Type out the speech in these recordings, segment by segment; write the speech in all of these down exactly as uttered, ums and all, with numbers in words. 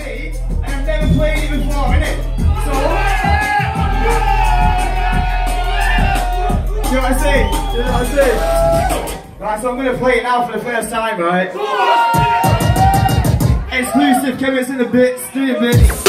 stage and I've never played it before, innit? So, you know what I say? You know what I say? Right, so I'm gonna play it now for the first time, right? Exclusive, Kemikz in the bits, do the bits.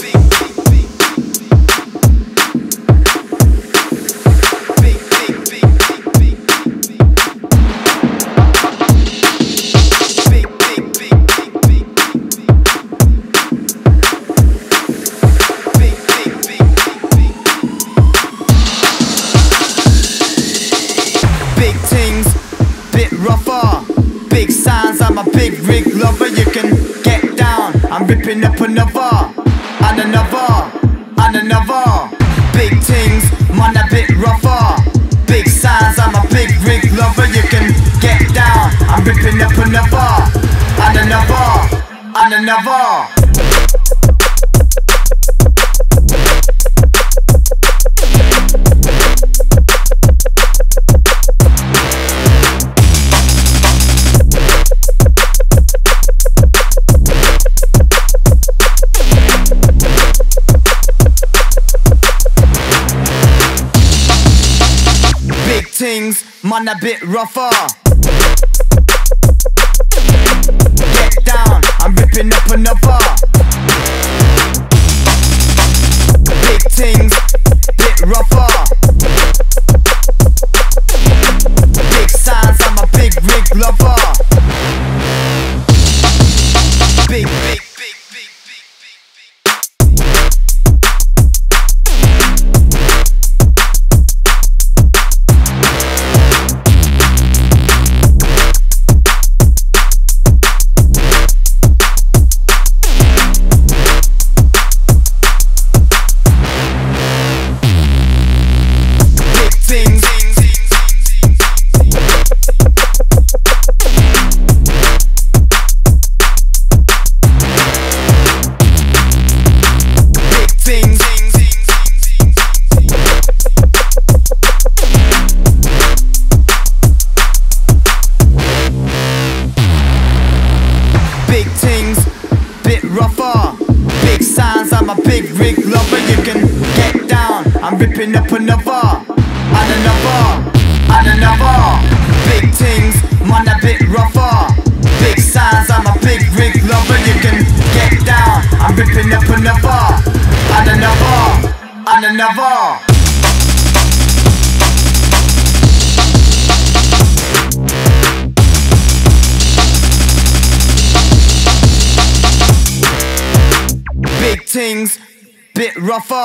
Big Tingz, bit rougher. Big signs, I'm a big rig lover. You can get down, I'm ripping up another, and another, and another. Big Tingz, man a bit rougher. Big signs, I'm a big rig lover. You can get down, I'm ripping up another, and another, and another. Tingz, man a bit rougher. Get down, I'm ripping up another. Big Tingz, bit rougher. Big signs, I'm a big rig lover. Big, big, big, big, big, Big Tingz, bit rougher. Big signs, I'm a big rig lover. You can get down, I'm ripping up another, and another, and another. Big Tingz, man a bit rougher. Big signs, I'm a big rig lover. You can get down, I'm ripping up another, and another, and another. Big Tingz, bit rougher.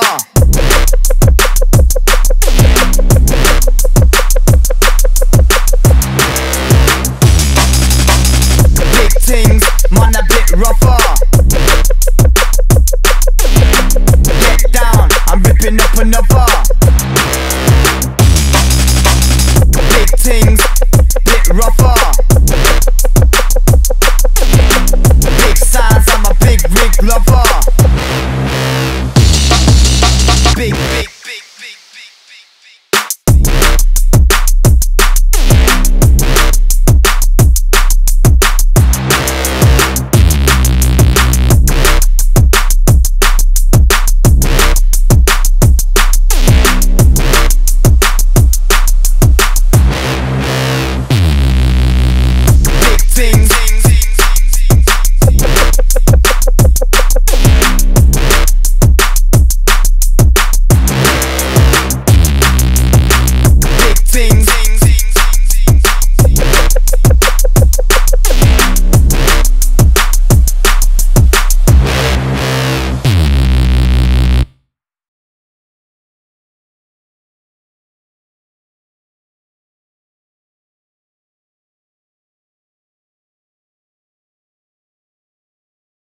Big Tingz, man a bit rougher.